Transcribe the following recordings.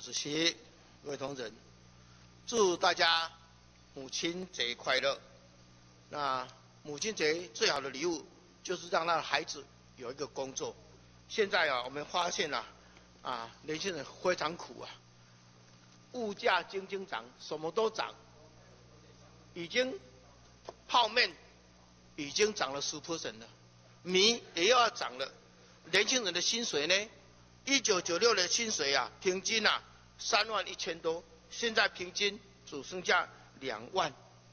主席、各位同仁，祝大家母亲节快乐。那母亲节最好的礼物就是让他的孩子有一个工作。现在我们发现年轻人非常苦啊，物价斤斤涨，什么都涨，已经泡面已经涨了10%了，米也要涨了。年轻人的薪水呢？1996的薪水平均31000多，现在平均只剩下2万，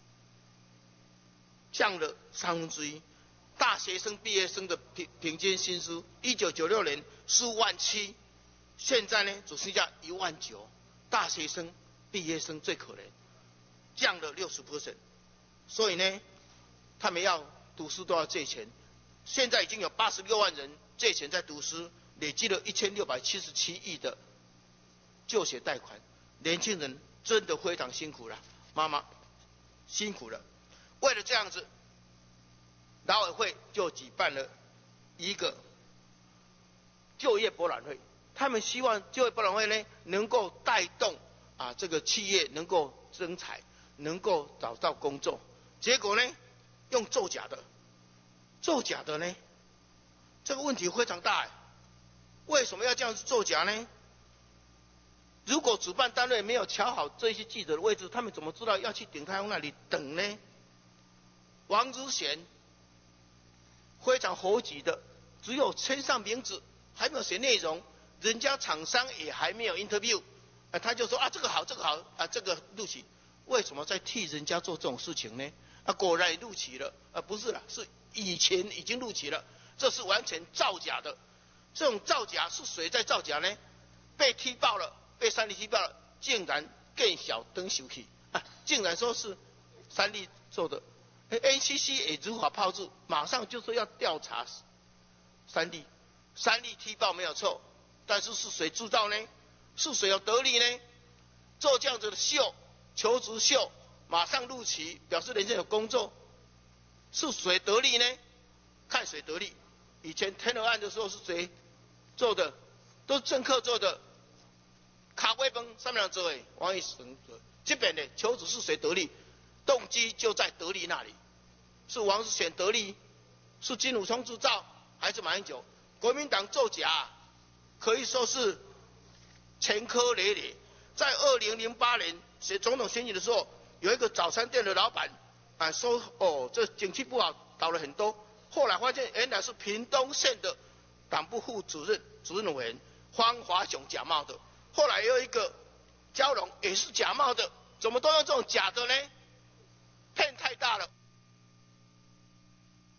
降了1/3。大学生、毕业生的平均薪资，1996年47000，现在呢只剩下19000。大学生、毕业生最可怜，降了60%。所以呢，他们要读书都要借钱，现在已经有86万人借钱在读书。累积了1677亿的就学贷款，年轻人真的非常辛苦了，妈妈辛苦了。为了这样子，劳委会就举办了一个就业博览会，他们希望就业博览会呢能够带动这个企业能够增财，能够找到工作。结果呢，用作假的呢，这个问题非常大。为什么要这样子作假呢？如果主办单位没有瞧好这些记者的位置，他们怎么知道要去鼎泰丰那里等呢？王之贤非常猴急的，只有签上名字，还没有写内容，人家厂商也还没有 interview，他就说这个好，这个好这个录取。为什么在替人家做这种事情呢？果然录取了，不是了，是以前已经录取了，这是完全造假的。这种造假是谁在造假呢？被踢爆了，被三立踢爆了，竟然更小灯收起，竟然说是三立做的。NCC 也如法炮制，马上就说要调查三立踢爆没有错，但是是谁制造呢？是谁有得利呢？做这样子的秀，求职秀，马上录取，表示人家有工作，是谁得利呢？看谁得利。以前天鹅案的时候是谁做的？都是政客做的。卡威崩上面做的，王以诚做。这边的求职是谁得利？动机就在得利那里，是王世贤得利，是金溥聪制造，还是马英九？国民党作假，可以说是前科累累。在2008年选总统选举的时候，有一个早餐店的老板说这景气不好，倒了很多。后来发现原来是屏东县的党部副主任委员方华雄假冒的，后来又一个蛟龙也是假冒的，怎么都用这种假的呢？骗太大了。